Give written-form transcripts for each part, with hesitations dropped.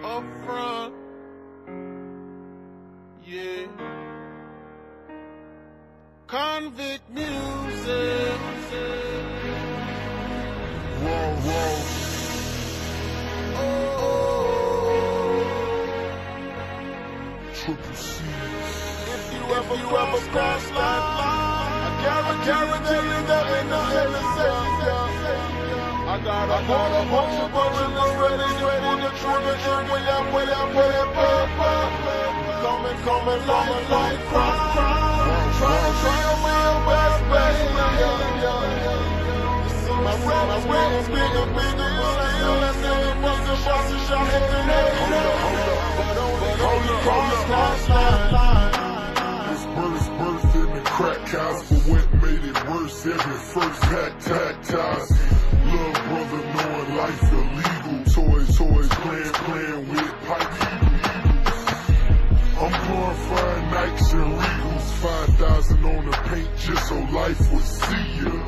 up front. Yeah. Convict music. Roll. Triple C. If you ever cross that line, I guarantee you there ain't nothing to say. I got a bunch of originals ready to pull the trigger way up. Coming like crime. Try to be your best baby. My rap bigger, still that's it. Bustin' shots at the head. But only cross that line. This burst in the crack house, but what made it worse? Every first ties. Love brother knowing life illegal. Toys playing with pipe eagles. I'm glorifying Nikes and Regals. 5,000 on the paint just so life would see ya.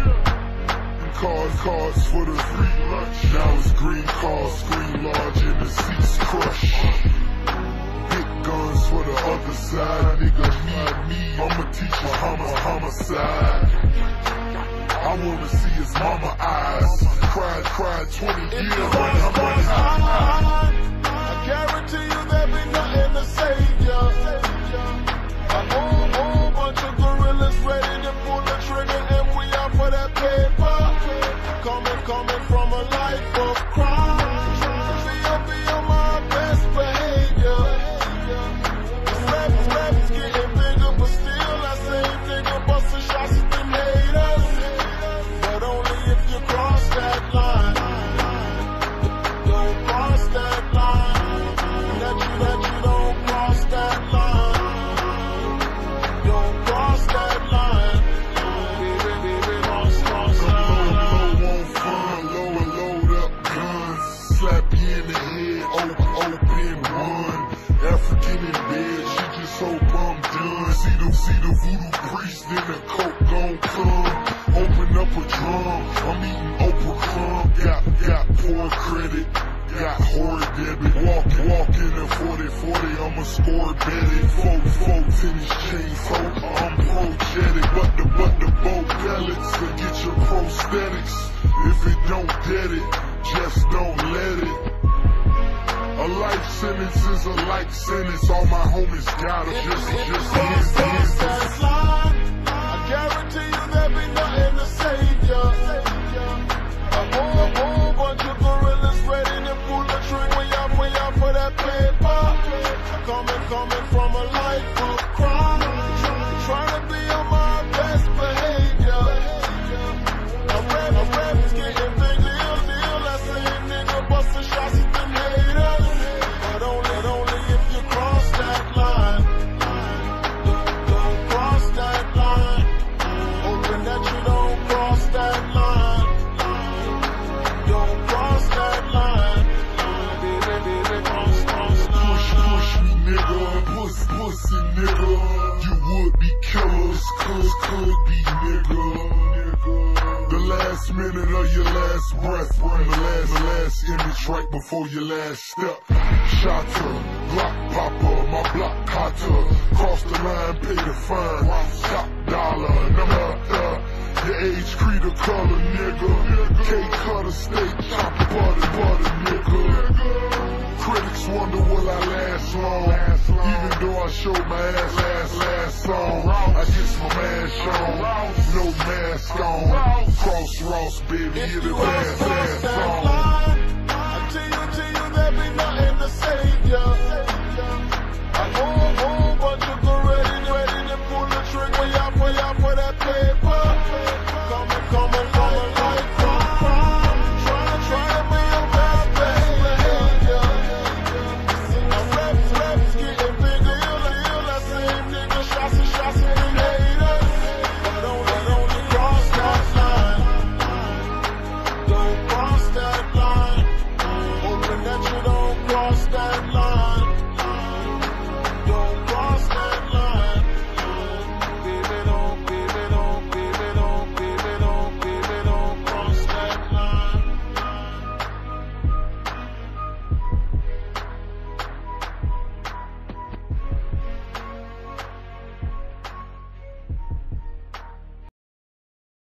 Cards for the free lunch. Now it's green cars, screen large and the seats crush. Big guns for the other side. Nigga, me, I'ma teach you homicide. I wanna see his mama eyes. Cried 20 years when I'm running high. I guarantee you there be nothing to save ya. A whole bunch of gorillas ready to pull the trigger, and we out for that paper. Coming from a life of crime. Be on my best behavior. This rap is getting bigger, but still that same nigga bustin' shots at them haters. But only if you cross that line. Don't cross that line. That you don't cross that line. Don't cross that line. Baby, cross that line. Load up guns, slap you in the head, open one. African in bed, she just hope I'm done. See the voodoo priest, then the coke gon' come. Open up a drum, I'm eating Oprah crumb. Got poor credit, got horrid debit. Walking a 40-40, I'ma score betted. Four tennis chain, I'm progetic. But the bow pellets to get your prosthetics. If it don't get it, just don't let it. A life sentence is a life sentence. All my homies got it. Just that line. I guarantee you there be nothing to save ya. A whole bunch of gorillas ready to pull the trigger. Way out for that paper. Coming from a life of crime. Trying to be on my best behavior. My rap is getting big, deal. That same nigga bustin' shots at them haters. But only if you cross that line. Don't cross that line. Hoping that you don't cross that line. Don't cross that line. Baby, cross push me, nigga. Pussy, nigga. You would be killers, could be, nigga. The last minute of your last breath, the last image right before your last step. Shotter, Glock popper, my block hotter. Cross the line, pay the fine, top dollar. Number your age, creed, or color, nigga. Cake cutter, steak, chop butter, nigga. Critics wonder will I last long. Even though I showed my ass last song, I get my mask on, no mask on. Cross Ross, baby, hit the last song.